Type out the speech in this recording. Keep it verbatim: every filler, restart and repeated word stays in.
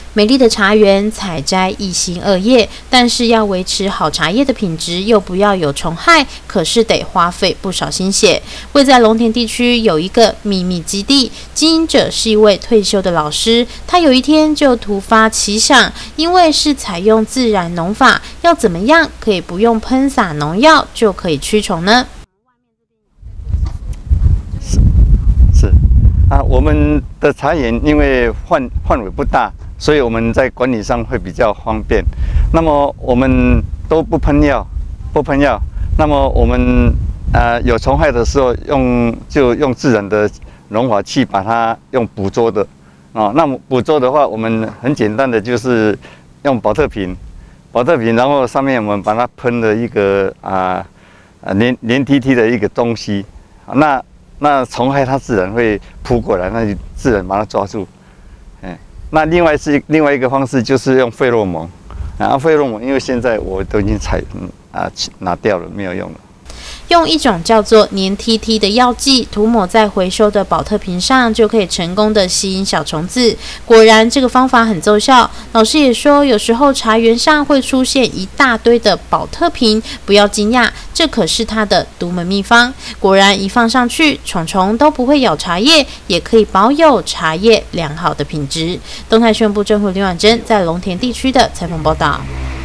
美丽的茶园采摘一心二叶，但是要维持好茶叶的品质，又不要有虫害，可是得花费不少心血。位在龙田地区有一个秘密基地，经营者是一位退休的老师，他有一天就突发奇想，因为是采用自然农法，要怎么样可以不用喷洒农药就可以驱虫呢？ 是是啊，我们的茶园因为范范围不大，所以我们在管理上会比较方便。那么我们都不喷药，不喷药。那么我们呃有虫害的时候用就用自然的农法去把它用捕捉的啊。那么捕捉的话，我们很简单的就是用保特瓶，保特瓶，然后上面我们把它喷了一个啊啊黏黏 T T 的一个东西，那那虫害它自然会扑过来，那就自然把它抓住。哎，那另外是另外一个方式就是用费洛蒙，然后费洛蒙因为现在我都已经采嗯啊拿掉了，没有用了。 用一种叫做黏 T T 的药剂涂抹在回收的保特瓶上，就可以成功的吸引小虫子。果然这个方法很奏效。老师也说，有时候茶园上会出现一大堆的保特瓶，不要惊讶，这可是它的独门秘方。果然一放上去，虫虫都不会咬茶叶，也可以保有茶叶良好的品质。东台宣布政府林婉珍在龙田地区的采访报道。